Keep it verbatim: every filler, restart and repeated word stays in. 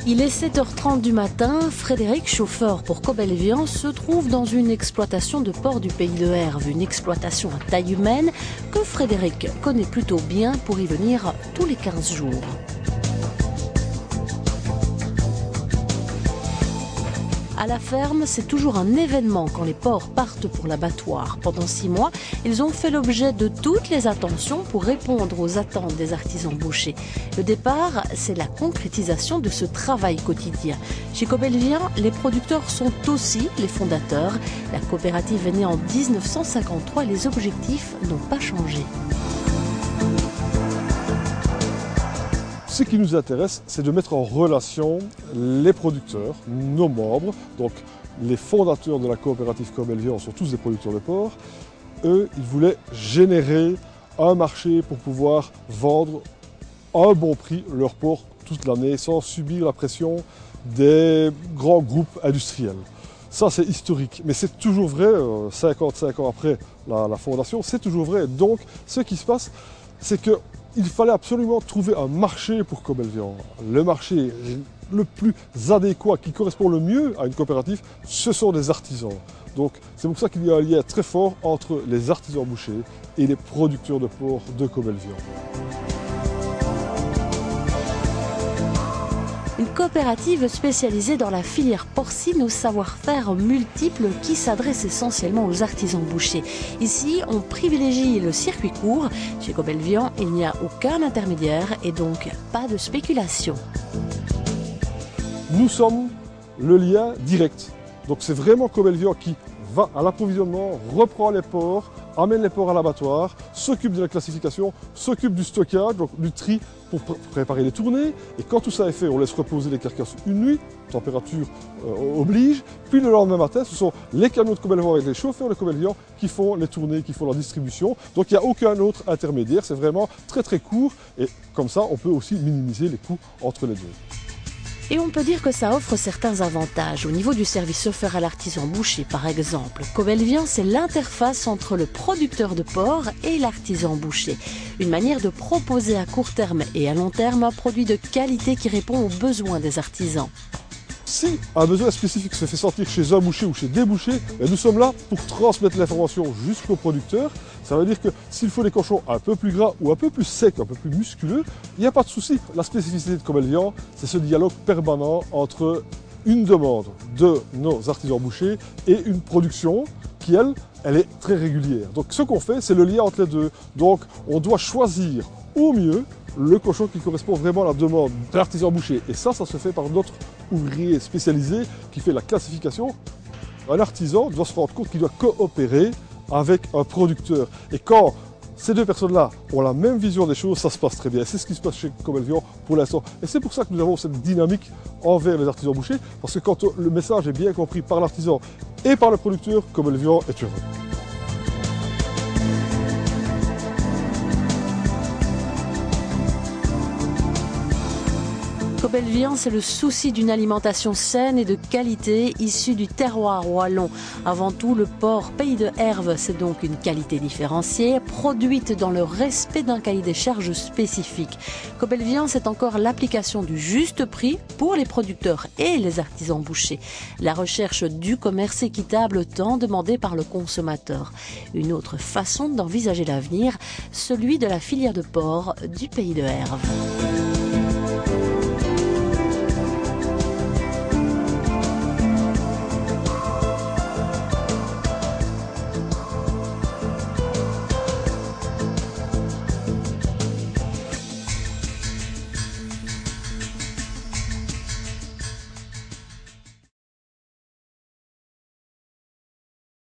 Il est sept heures trente du matin, Frédéric, chauffeur pour Cobelvian, se trouve dans une exploitation de porc du pays de Herve, une exploitation à taille humaine que Frédéric connaît plutôt bien pour y venir tous les quinze jours. À la ferme, c'est toujours un événement quand les porcs partent pour l'abattoir. Pendant six mois, ils ont fait l'objet de toutes les attentions pour répondre aux attentes des artisans bouchers. Le départ, c'est la concrétisation de ce travail quotidien. Chez Cobelvian, les producteurs sont aussi les fondateurs. La coopérative est née en mille neuf cent cinquante-trois et les objectifs n'ont pas changé. Ce qui nous intéresse, c'est de mettre en relation les producteurs, nos membres, donc les fondateurs de la coopérative Cobelvian sont tous des producteurs de porc. Eux, ils voulaient générer un marché pour pouvoir vendre à un bon prix leur porc toute l'année sans subir la pression des grands groupes industriels. Ça, c'est historique, mais c'est toujours vrai, euh, cinquante-cinq ans après la, la fondation, c'est toujours vrai. Donc, ce qui se passe, c'est que il fallait absolument trouver un marché pour Cobelvian. Le marché le plus adéquat, qui correspond le mieux à une coopérative, ce sont des artisans. Donc c'est pour ça qu'il y a un lien très fort entre les artisans bouchers et les producteurs de porc de Cobelvian. Une coopérative spécialisée dans la filière porcine au savoir-faire multiple qui s'adresse essentiellement aux artisans bouchers. Ici, on privilégie le circuit court. Chez Cobelvian, il n'y a aucun intermédiaire et donc pas de spéculation. Nous sommes le lien direct. Donc c'est vraiment Cobelvian qui va à l'approvisionnement, reprend les porcs, amène les porcs à l'abattoir, s'occupe de la classification, s'occupe du stockage, donc du tri pour pr préparer les tournées. Et quand tout ça est fait, on laisse reposer les carcasses une nuit, température euh, oblige. Puis le lendemain matin, ce sont les camions de Cobelvian et les chauffeurs de Cobelvian qui font les tournées, qui font la distribution. Donc il n'y a aucun autre intermédiaire, c'est vraiment très très court. Et comme ça, on peut aussi minimiser les coûts entre les deux. Et on peut dire que ça offre certains avantages. Au niveau du service offert à l'artisan boucher, par exemple, Cobelvian, c'est l'interface entre le producteur de porc et l'artisan boucher. Une manière de proposer à court terme et à long terme un produit de qualité qui répond aux besoins des artisans. Si un besoin spécifique se fait sentir chez un boucher ou chez des bouchers, nous sommes là pour transmettre l'information jusqu'au producteur. Ça veut dire que s'il faut des cochons un peu plus gras ou un peu plus secs, un peu plus musculeux, il n'y a pas de souci. La spécificité de Cobelvian, c'est ce dialogue permanent entre une demande de nos artisans bouchers et une production qui, elle, elle est très régulière. Donc ce qu'on fait, c'est le lien entre les deux. Donc on doit choisir au mieux le cochon qui correspond vraiment à la demande de l'artisan boucher. Et ça, ça se fait par notre ouvrier spécialisé qui fait la classification. Un artisan doit se rendre compte qu'il doit coopérer avec un producteur. Et quand ces deux personnes-là ont la même vision des choses, ça se passe très bien. C'est ce qui se passe chez Cobelvian pour l'instant. Et c'est pour ça que nous avons cette dynamique envers les artisans bouchers, parce que quand le message est bien compris par l'artisan et par le producteur, Cobelvian est heureux. Cobelvian, c'est le souci d'une alimentation saine et de qualité issue du terroir wallon. Avant tout, le porc pays de Herve, c'est donc une qualité différenciée, produite dans le respect d'un cahier des charges spécifique. Cobelvian, c'est encore l'application du juste prix pour les producteurs et les artisans bouchers. La recherche du commerce équitable tant demandé par le consommateur. Une autre façon d'envisager l'avenir, celui de la filière de porc du pays de Herve.